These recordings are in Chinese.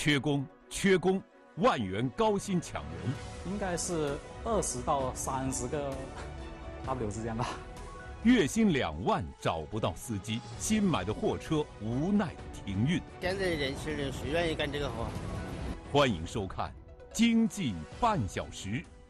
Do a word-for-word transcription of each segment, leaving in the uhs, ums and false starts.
缺工，缺工，万元高薪抢人， 应该是二十到三十个 W 之间吧。 月薪两万找不到司机，新买的货车无奈停运。 现在年轻人谁愿意干这个活？ 欢迎收看《经济半小时》。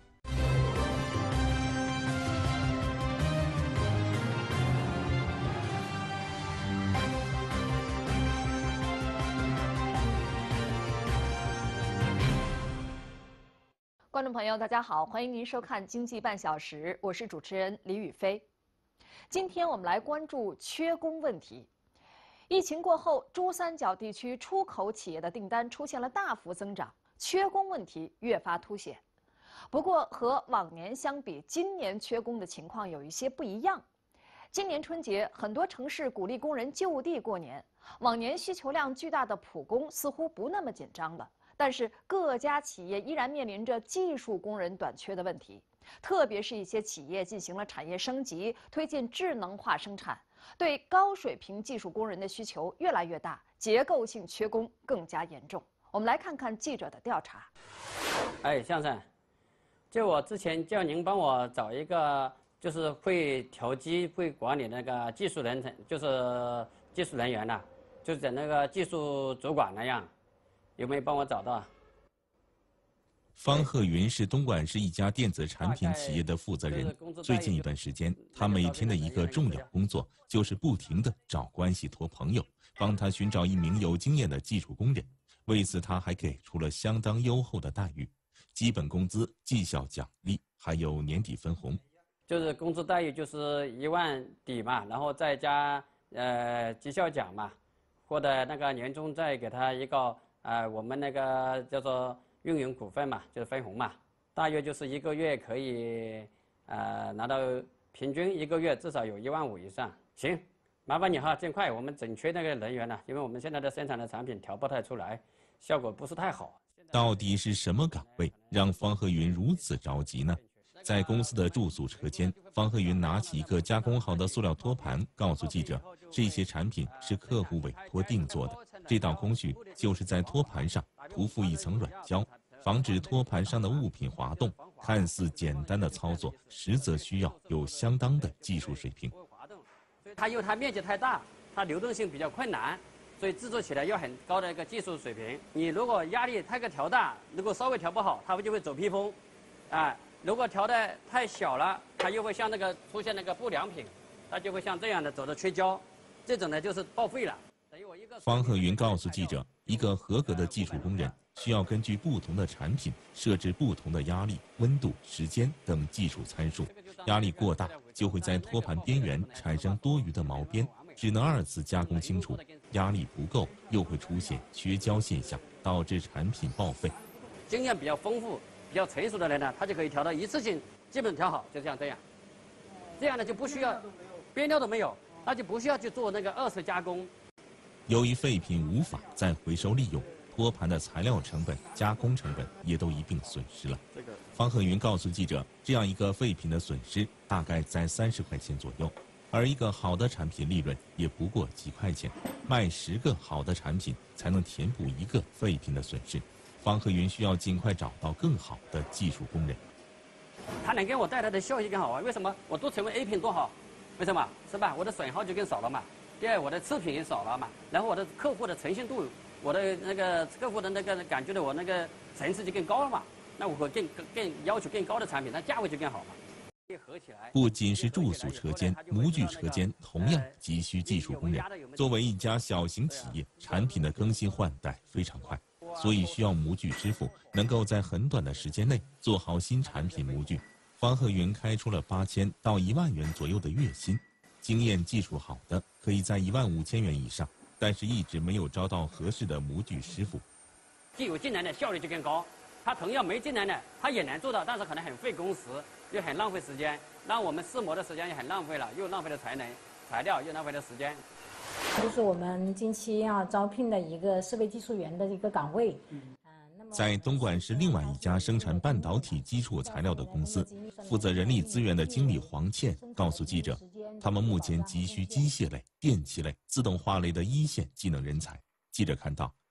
观众朋友，大家好，欢迎您收看《经济半小时》，我是主持人李宇飞。今天我们来关注缺工问题。疫情过后，珠三角地区出口企业的订单出现了大幅增长，缺工问题越发凸显。不过和往年相比，今年缺工的情况有一些不一样。今年春节，很多城市鼓励工人就地过年，往年需求量巨大的普工似乎不那么紧张了。但是各家企业依然面临着技术工人短缺的问题，特别是一些企业进行了产业升级，推进智能化生产，对高水平技术工人的需求越来越大，结构性缺工更加严重。我们来看看记者的调查。 哎，先生，就我之前叫您帮我找一个，就是会调机、会管理那个技术人员，就是技术人员的，就是在那个技术主管那样。有没有帮我找到？ 方鹤云是东莞市一家电子产品企业的负责人。最近一段时间，他每天的一个重要工作就是不停地找关系托朋友，帮他寻找一名有经验的技术工人。为此，他还给出了相当优厚的待遇，基本工资、绩效奖励，还有年底分红。 就是工资待遇就是一万底嘛，然后再加呃绩效奖嘛，或者那个年终再给他一个。呃，我们那个叫做运营股份嘛，就是分红嘛，大约就是一个月可以呃拿到平均一个月至少有一万五以上。行，麻烦你哈，尽快，我们整缺那个人员了，因为我们现在的生产的产品调不太出来，效果不是太好。 到底是什么岗位让方鹤云如此着急呢？在公司的住宿车间，方鹤云拿起一个加工好的塑料托盘，告诉记者，这些产品是客户委托定做的。这道工序就是在托盘上涂覆一层软胶，防止托盘上的物品滑动。看似简单的操作，实则需要有相当的技术水平。 它因为它面积太大，它流动性比较困难，所以制作起来要很高的一个技术水平。你如果压力太过调大，如果稍微调不好，它就会走披风，啊。如果调得太小了，它又会像那个出现那个不良品，它就会像这样的走的缺胶，这种呢就是报废了。 方鹤云告诉记者，一个合格的技术工人需要根据不同的产品设置不同的压力、温度、时间等技术参数。压力过大，就会在托盘边缘产生多余的毛边，只能二次加工清除；压力不够，又会出现缺胶现象，导致产品报废。 经验比较丰富。比较成熟的人呢，他就可以调到一次性，基本调好，就像这样，这样呢就不需要边料都没有，那就不需要去做那个二次加工。 由于废品无法再回收利用，托盘的材料成本、加工成本也都一并损失了。方鹤云告诉记者，这样一个废品的损失大概在三十块钱左右，而一个好的产品利润也不过几块钱，卖十个好的产品才能填补一个废品的损失。方鹤云需要尽快找到更好的技术工人。 他能给我带来的效益更好啊？为什么？我多成为 A 品多好？为什么？是吧？我的损耗就更少了嘛。第二，我的次品也少了嘛。然后我的客户的诚信度，我的那个客户的那个感觉的我那个层次就更高了嘛。那我会更更更要求更高的产品，那价位就更好嘛。 不仅是住宿车间，模具车间同样急需技术工人。作为一家小型企业，产品的更新换代非常快。所以需要模具师傅能够在很短的时间内做好新产品模具。方鹤云开出了八千到一万元左右的月薪，经验技术好的可以在一万五千元以上，但是一直没有招到合适的模具师傅。 既有进来的效率就更高，他同样没进来的他也能做到，但是可能很费工时，又很浪费时间，让我们试模的时间也很浪费了，又浪费了才能材料，又浪费了时间。 就是我们近期要招聘的一个设备技术员的一个岗位。 在东莞市另外一家生产半导体基础材料的公司，负责人力资源的经理黄倩告诉记者，他们目前急需机械类、电气类、自动化类的一线技能人才。记者看到，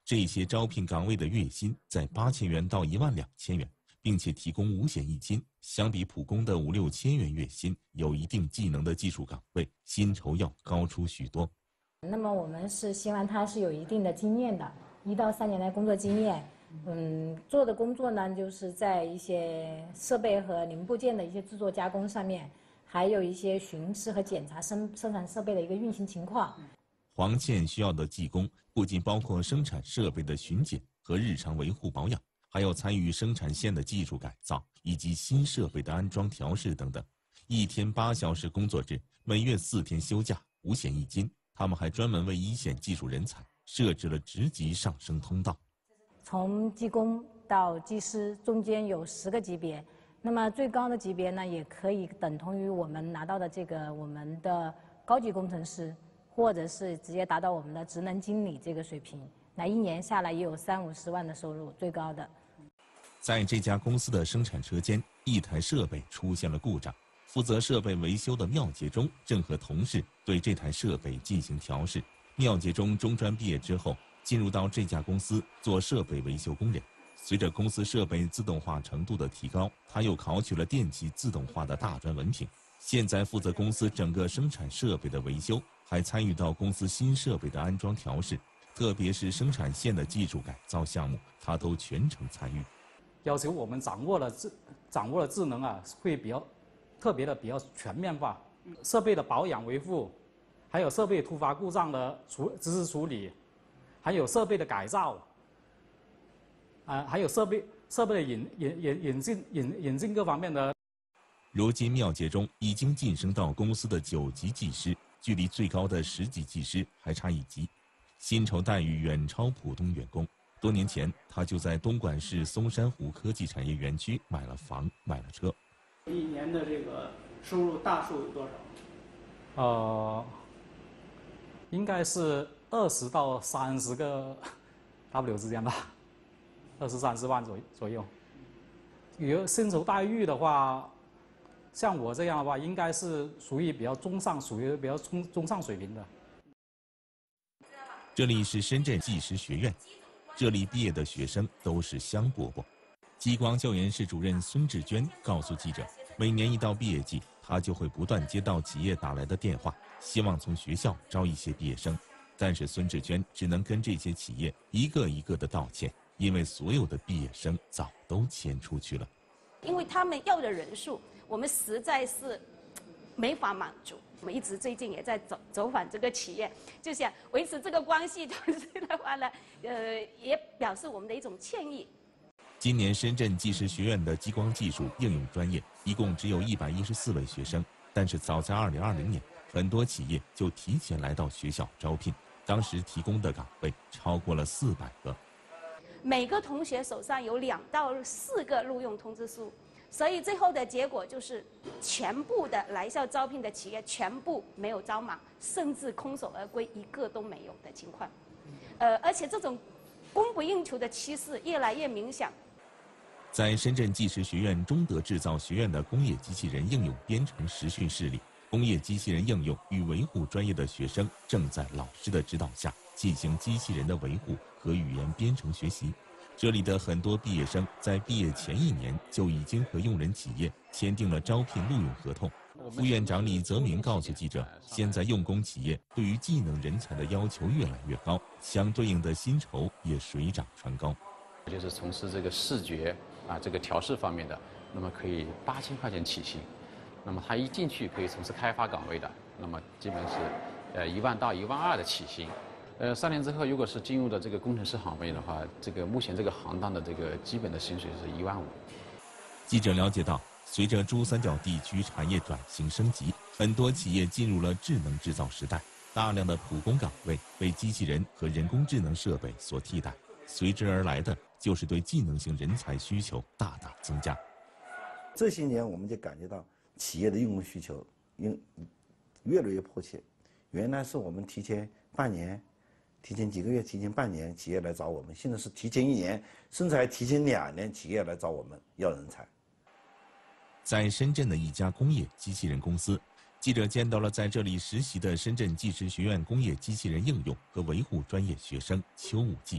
这些招聘岗位的月薪在八千元到一万两千元，并且提供五险一金。相比普工的五六千元月薪，有一定技能的技术岗位薪酬要高出许多。 那么我们是希望他是有一定的经验的，一到三年的工作经验。嗯，做的工作呢，就是在一些设备和零部件的一些制作加工上面，还有一些巡视和检查生生产设备的一个运行情况。 黄倩需要的技工不仅包括生产设备的巡检和日常维护保养，还要参与生产线的技术改造以及新设备的安装调试等等。一天八小时工作制，每月四天休假，五险一金。他们还专门为一线技术人才设置了职级上升通道。 从技工到技师中间有十个级别，那么最高的级别呢，也可以等同于我们拿到的这个我们的高级工程师，或者是直接达到我们的职能经理这个水平。那一年下来也有三五十万的收入，最高的。 在这家公司的生产车间，一台设备出现了故障，负责设备维修的廖杰忠正和同事对这台设备进行调试。廖杰忠中专毕业之后，进入到这家公司做设备维修工人。随着公司设备自动化程度的提高，他又考取了电气自动化的大专文凭。现在负责公司整个生产设备的维修，还参与到公司新设备的安装调试，特别是生产线的技术改造项目，他都全程参与。 要求我们掌握了智掌握了智能啊，会比较特别的比较全面化，设备的保养维护，还有设备突发故障的处及时处理，还有设备的改造，啊、呃，还有设备设备的引引引引进引引进各方面的。 如今廖杰忠已经晋升到公司的九级技师，距离最高的十级技师还差一级，薪酬待遇远超普通员工。多年前，他就在东莞市松山湖科技产业园区买了房，买了车。 一年的这个收入大数有多少？ 呃，应该是二十到三十个 W 之间吧，二十三十万左左右。有薪酬待遇的话，像我这样的话，应该是属于比较中上，属于比较中中上水平的。 这里是深圳技师学院。这里毕业的学生都是香饽饽。激光教研室主任孙志娟告诉记者，每年一到毕业季，她就会不断接到企业打来的电话，希望从学校招一些毕业生。但是孙志娟只能跟这些企业一个一个的道歉，因为所有的毕业生早都迁出去了。 因为他们要的人数，我们实在是没法满足。我们一直最近也在走走访这个企业，就想维持这个关系。同时的话呢，呃，也表示我们的一种歉意。 今年深圳技师学院的激光技术应用专业一共只有一百一十四位学生，但是早在二零二零年，很多企业就提前来到学校招聘，当时提供的岗位超过了四百个。 每个同学手上有两到四个录用通知书。所以最后的结果就是，全部的来校招聘的企业全部没有招满，甚至空手而归，一个都没有的情况。呃，而且这种供不应求的趋势越来越明显。 在深圳技师学院中德制造学院的工业机器人应用编程实训室里，工业机器人应用与维护专业的学生正在老师的指导下进行机器人的维护和语言编程学习。这里的很多毕业生在毕业前一年就已经和用人企业签订了招聘录用合同。副院长李泽明告诉记者，现在用工企业对于技能人才的要求越来越高，相对应的薪酬也水涨船高。 就是从事这个视觉啊这个调试方面的，那么可以八千块钱起薪。那么他一进去可以从事开发岗位的，那么基本是呃一万到一万二的起薪。呃，三年之后，如果是进入的这个工程师行业的话，这个目前这个行当的这个基本的薪水是一万五。 记者了解到，随着珠三角地区产业转型升级，很多企业进入了智能制造时代，大量的普工岗位被机器人和人工智能设备所替代，随之而来的就是对技能性人才需求大大增加。 这些年，我们就感觉到企业的用工需求因越来越迫切。原来是我们提前半年。提前几个月，提前半年，企业来找我们；现在是提前一年，甚至还提前两年，企业来找我们要人才。 在深圳的一家工业机器人公司，记者见到了在这里实习的深圳技师学院工业机器人应用和维护专业学生邱武季。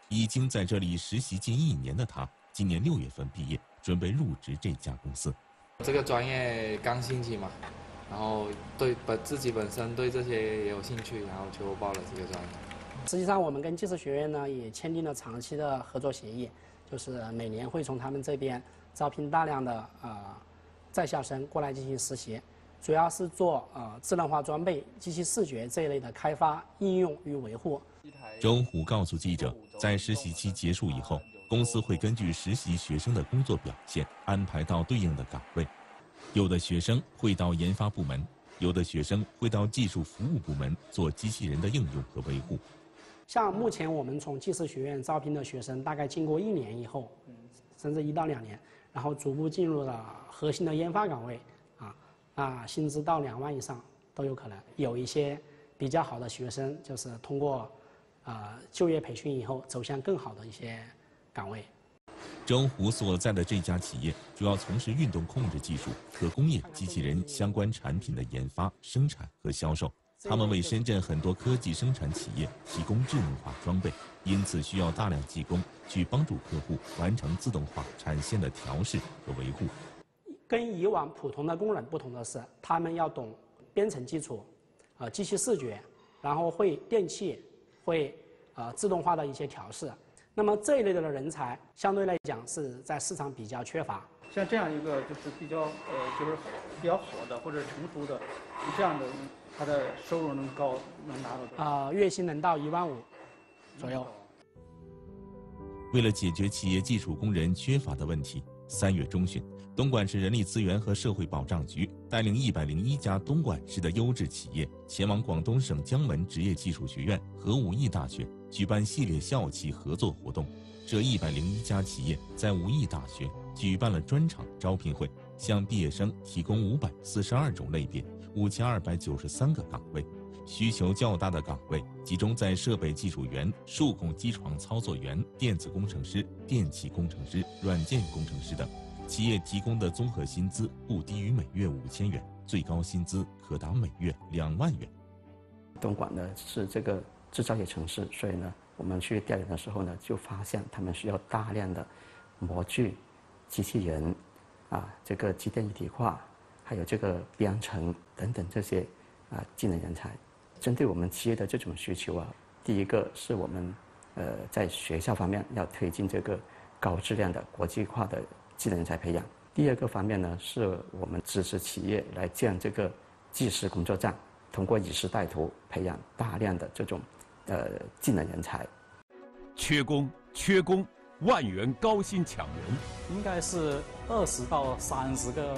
已经在这里实习近一年的他，今年六月份毕业，准备入职这家公司。 这个专业刚兴起嘛，然后对本自己本身对这些也有兴趣，然后就报了这个专业。 实际上，我们跟技术学院呢也签订了长期的合作协议，就是每年会从他们这边招聘大量的呃在校生过来进行实习，主要是做呃智能化装备、机器视觉这一类的开发、应用与维护。 周虎告诉记者，在实习期结束以后，公司会根据实习学生的工作表现安排到对应的岗位。有的学生会到研发部门，有的学生会到技术服务部门做机器人的应用和维护。 像目前我们从技术学院招聘的学生，大概经过一年以后，甚至一到两年，然后逐步进入了核心的研发岗位，啊啊，薪资到两万以上都有可能。有一些比较好的学生，就是通过呃就业培训以后，走向更好的一些岗位。 周虎所在的这家企业主要从事运动控制技术、可工业机器人相关产品的研发、生产和销售。他们为深圳很多科技生产企业提供智能化装备，因此需要大量技工去帮助客户完成自动化产线的调试和维护。 跟以往普通的工人不同的是，他们要懂编程基础，呃，机器视觉，然后会电气，会呃自动化的一些调试。那么这一类的人才相对来讲是在市场比较缺乏。 像这样一个就是比较呃就是比较好的或者成熟的这样的，他的收入能高能达到多少？ 啊，月薪能到一万五左右。 为了解决企业技术工人缺乏的问题，三月中旬，东莞市人力资源和社会保障局带领一百零一家东莞市的优质企业前往广东省江门职业技术学院和武义大学举办系列校企合作活动。这一百零一家企业在武义大学举办了专场招聘会，向毕业生提供五百四十二种类别、五千二百九十三个岗位。需求较大的岗位集中在设备技术员、数控机床操作员、电子工程师、电气工程师、软件工程师等。企业提供的综合薪资不低于每月五千元，最高薪资可达每月两万元。 东莞呢是这个制造业城市，所以呢，我们去调研的时候呢，就发现他们需要大量的模具、机器人，啊，这个机电一体化，还有这个编程等等这些啊技能人才。针对我们企业的这种需求啊，第一个是我们呃在学校方面要推进这个高质量的国际化的技能人才培养。第二个方面呢，是我们支持企业来建这个技师工作站，通过以师带徒培养大量的这种呃技能人才。 缺工，缺工，万元高薪抢人， 应该是二十到三十个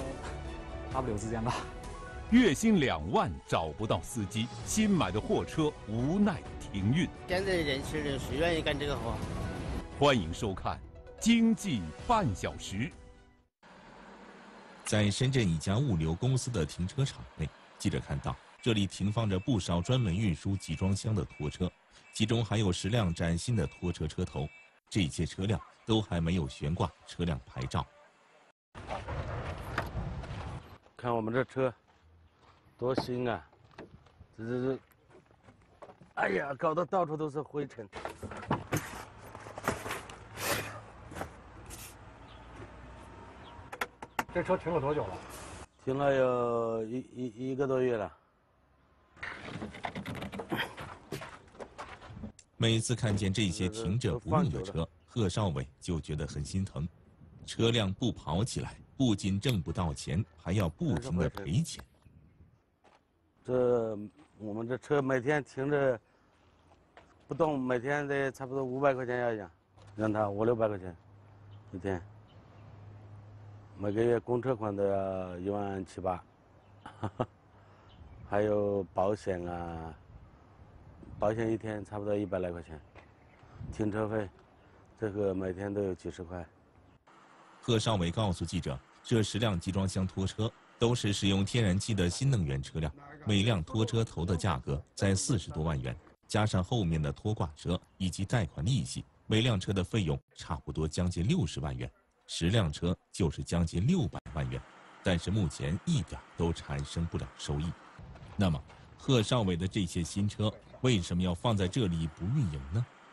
W 之间吧。 月薪两万找不到司机，新买的货车无奈停运。 现在人是谁愿意干这个活？ 欢迎收看《经济半小时》。 在深圳一家物流公司的停车场内，记者看到这里停放着不少专门运输集装箱的拖车，其中还有十辆崭新的拖车车头，这些车辆都还没有悬挂车辆牌照。 看我们这车多新啊！这这这，哎呀，搞得到处都是灰尘。 这车停了多久了？ 停了有一一一个多月了。 每次看见这些停着不用的车，贺少伟就觉得很心疼。车辆不跑起来，不仅挣不到钱，还要不停的赔钱。 这我们这车每天停着不动，每天得差不多五百块钱要养，让他五六百块钱一天。每个月公车款都要一万七八，还有保险啊，保险一天差不多一百来块钱，停车费，这个每天都有几十块。 贺少伟告诉记者，这十辆集装箱拖车都是使用天然气的新能源车辆，每辆拖车头的价格在四十多万元，加上后面的拖挂车以及贷款利息，每辆车的费用差不多将近六十万元。十辆车就是将近六百万元，但是目前一点都产生不了收益。那么，贺少伟的这些新车为什么要放在这里不运营呢？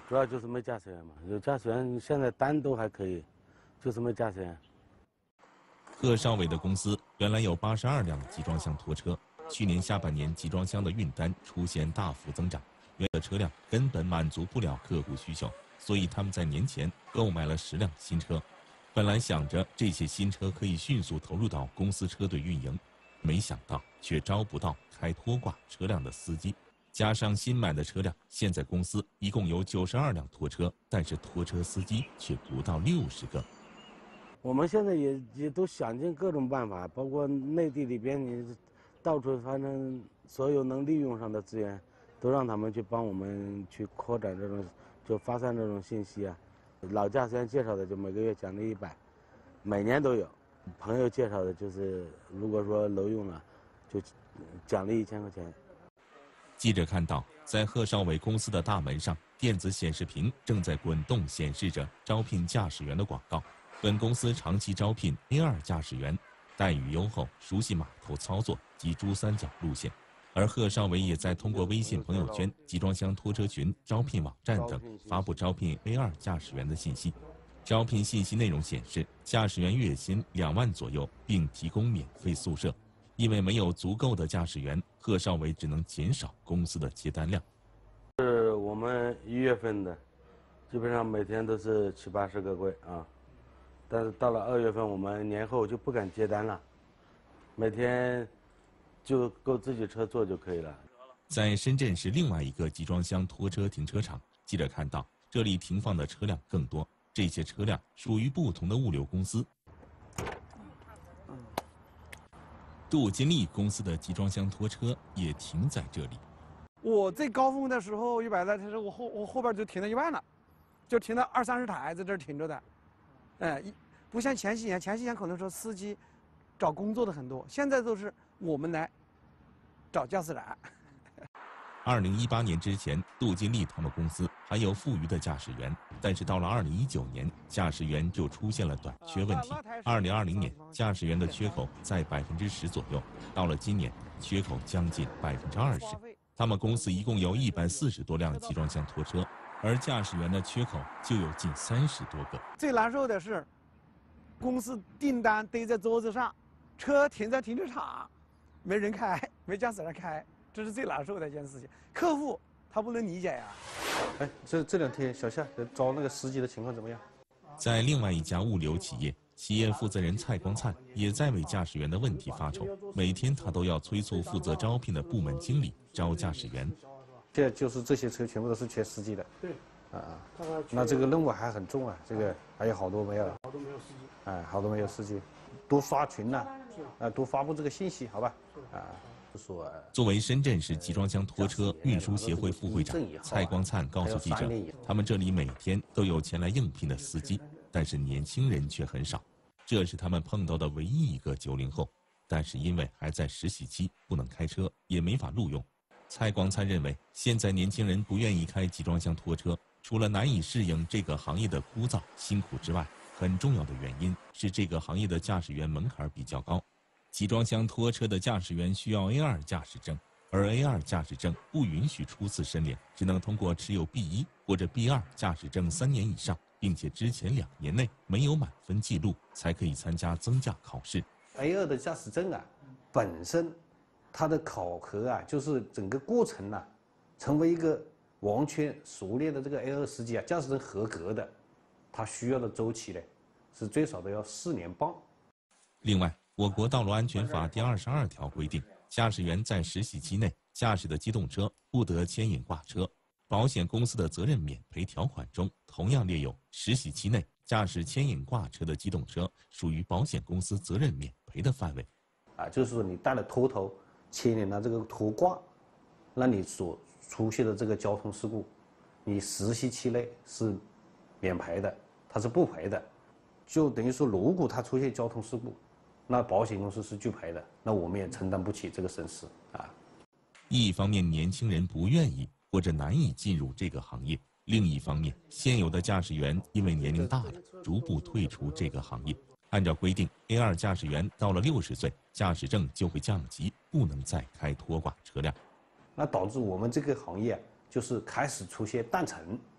主要就是没驾驶员嘛，有驾驶员现在单都还可以，就是没驾驶员。 贺少伟的公司原来有八十二辆集装箱拖车，去年下半年集装箱的运单出现大幅增长，原的车辆根本满足不了客户需求，所以他们在年前购买了十辆新车。本来想着这些新车可以迅速投入到公司车队运营，没想到却招不到开拖挂车辆的司机。加上新买的车辆，现在公司一共有九十二辆拖车，但是拖车司机却不到六十个。 我们现在也也都想尽各种办法，包括内地里边，你到处反正所有能利用上的资源，都让他们去帮我们去扩展这种，就发散这种信息啊。老驾驶员介绍的就每个月奖励一百，每年都有。朋友介绍的就是，如果说楼用了，就奖励一千块钱。 记者看到，在贺少伟公司的大门上，电子显示屏正在滚动显示着招聘驾驶员的广告。本公司长期招聘 A 二 驾驶员，待遇优厚，熟悉码头操作及珠三角路线。而贺少伟也在通过微信朋友圈、集装箱拖车群、招聘网站等发布招聘 A 二 驾驶员的信息。招聘信息内容显示，驾驶员月薪两万左右，并提供免费宿舍。因为没有足够的驾驶员，贺少伟只能减少公司的接单量。 是我们一月份的，基本上每天都是七八十个柜啊。但是到了二月份，我们年后就不敢接单了，每天就够自己车坐就可以了。 在深圳市另外一个集装箱拖车停车场，记者看到这里停放的车辆更多，这些车辆属于不同的物流公司。杜金利公司的集装箱拖车也停在这里。 我最高峰的时候，一百来台车，我后我后边就停了一万了，就停了二三十台在这儿停着的。哎，不像前些年，前些年可能说司机找工作的很多，现在都是我们来找驾驶员。 二零一八年之前，杜金利他们公司还有富余的驾驶员，但是到了二零一九年，驾驶员就出现了短缺问题。二零二零年，驾驶员的缺口在百分之十左右，到了今年，缺口将近百分之二十。他们公司一共有一百四十多辆集装箱拖车，而驾驶员的缺口就有近三十多个。 最难受的是，公司订单堆在桌子上，车停在停车场，没人开，没驾驶员开。这是最难受的一件事情，客户他不能理解呀。 哎，这这两天小夏招那个司机的情况怎么样？ 在另外一家物流企业，企业负责人蔡光灿也在为驾驶员的问题发愁，每天他都要催促负责招聘的部门经理招驾驶员。 现在就是这些车全部都是缺司机的。对。啊，那这个任务还很重啊，这个还有好多没有。好多没有司机。哎，好多没有司机，多刷群呐，啊，多发布这个信息，好吧？啊。 作为深圳市集装箱拖车运输协会副会长，蔡光灿告诉记者，他们这里每天都有前来应聘的司机，但是年轻人却很少。这是他们碰到的唯一一个九零后，但是因为还在实习期，不能开车，也没法录用。蔡光灿认为，现在年轻人不愿意开集装箱拖车，除了难以适应这个行业的枯燥辛苦之外，很重要的原因是这个行业的驾驶员门槛比较高。集装箱拖车的驾驶员需要 A 二 驾驶证，而 A 二 驾驶证不允许初次申领，只能通过持有 B 一 或者 B 二 驾驶证三年以上，并且之前两年内没有满分记录，才可以参加增驾考试。 A 二 的驾驶证啊，本身它的考核啊，就是整个过程啊，成为一个完全熟练的这个 A 二 司机啊，驾驶证合格的，它需要的周期呢，是最少都要四年半。 另外，我国道路安全法第二十二条规定，驾驶员在实习期内驾驶的机动车不得牵引挂车。保险公司的责任免赔条款中同样列有，实习期内驾驶牵引挂车的机动车属于保险公司责任免赔的范围。 啊，就是说你带了拖头，牵引了这个拖挂，那你所出现的这个交通事故，你实习期内是免赔的，它是不赔的。就等于说，如果它出现交通事故，那保险公司是拒赔的，那我们也承担不起这个损失啊。 一方面，年轻人不愿意或者难以进入这个行业；另一方面，现有的驾驶员因为年龄大了，逐步退出这个行业。按照规定 ，A 二 驾驶员到了六十岁，驾驶证就会降级，不能再开拖挂车辆。 那导致我们这个行业就是开始出现断层，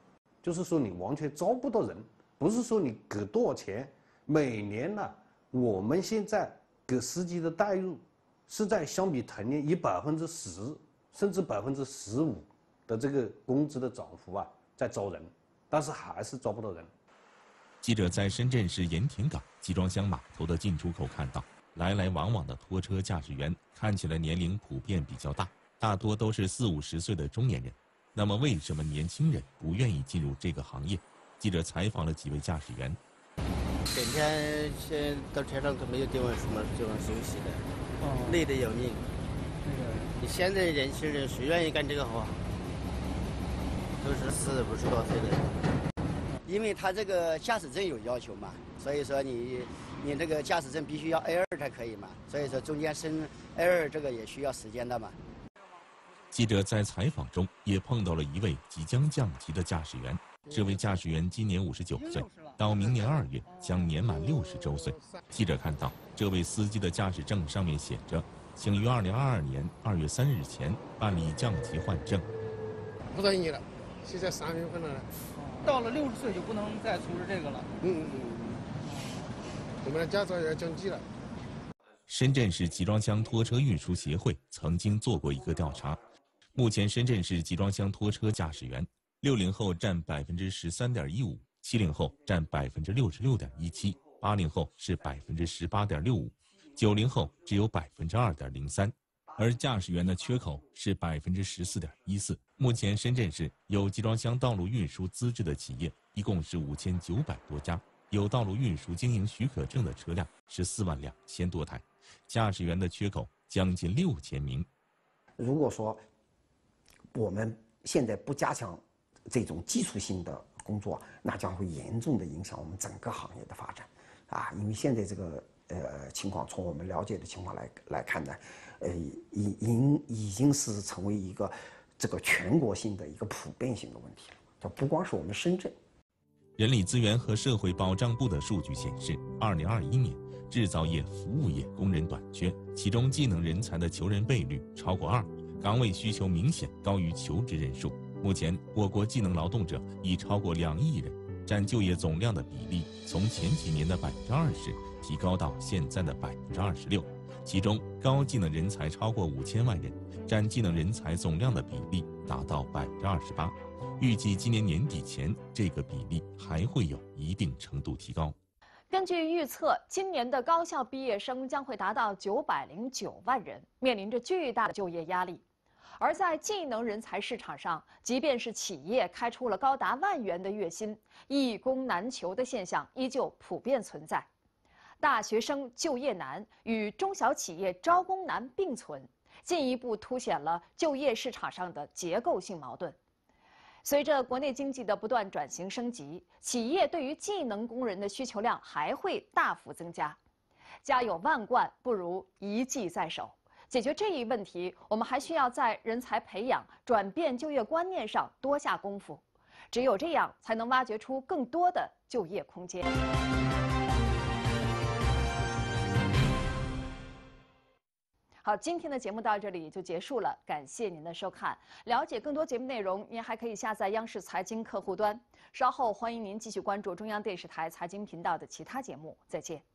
就是说你完全招不到人，不是说你给多少钱，每年呢，我们现在给司机的待遇是在相比同年以百分之十甚至百分之十五的这个工资的涨幅啊，在招人，但是还是招不到人。 记者在深圳市盐田港集装箱码头的进出口看到，来来往往的拖车驾驶员看起来年龄普遍比较大，大多都是四五十岁的中年人。那么，为什么年轻人不愿意进入这个行业？记者采访了几位驾驶员。 整天先到车上都没有地方什么地方休息的，哦、累得要命。那个，你现在年轻人谁愿意干这个活？都是四五十多岁的人。 因为他这个驾驶证有要求嘛，所以说你你这个驾驶证必须要 A 二 才可以嘛，所以说中间升 A 二 这个也需要时间的嘛。 记者在采访中也碰到了一位即将降级的驾驶员，这位驾驶员今年五十九岁，到明年二月将年满六十周岁。记者看到这位司机的驾驶证上面写着，请于二零二二年二月三日前办理降级换证。 不到一年了，现在三月份了。 到了六十岁就不能再从事这个了。 嗯嗯嗯，我们的驾照也要降级了。 深圳市集装箱拖车运输协会曾经做过一个调查，目前深圳市集装箱拖车驾驶员，六零后占百分之十三点一五，七零后占百分之六十六点一七，八零后是百分之十八点六五，九零后只有百分之二点零三。而驾驶员的缺口是百分之十四点一四。目前，深圳市有集装箱道路运输资质的企业一共是五千九百多家，有道路运输经营许可证的车辆是四万两千多台，驾驶员的缺口将近六千名。 如果说我们现在不加强这种基础性的工作，那将会严重的影响我们整个行业的发展啊！因为现在这个呃情况，从我们了解的情况来来看呢。呃，已已已经是成为一个这个全国性的一个普遍性的问题了，就不光是我们深圳。 人力资源和社会保障部的数据显示，二零二一年制造业、服务业工人短缺，其中技能人才的求人倍率超过二，岗位需求明显高于求职人数。目前，我国技能劳动者已超过两亿人，占就业总量的比例从前几年的百分之二十提高到现在的百分之二十六。其中，高技能人才超过五千万人，占技能人才总量的比例达到百分之二十八。预计今年年底前，这个比例还会有一定程度提高。 根据预测，今年的高校毕业生将会达到九百零九万人，面临着巨大的就业压力。而在技能人才市场上，即便是企业开出了高达万元的月薪，一工难求的现象依旧普遍存在。大学生就业难与中小企业招工难并存，进一步凸显了就业市场上的结构性矛盾。随着国内经济的不断转型升级，企业对于技能工人的需求量还会大幅增加。家有万贯，不如一技在手。解决这一问题，我们还需要在人才培养、转变就业观念上多下功夫。只有这样，才能挖掘出更多的就业空间。好，今天的节目到这里就结束了，感谢您的收看。了解更多节目内容，您还可以下载央视财经客户端。稍后欢迎您继续关注中央电视台财经频道的其他节目。再见。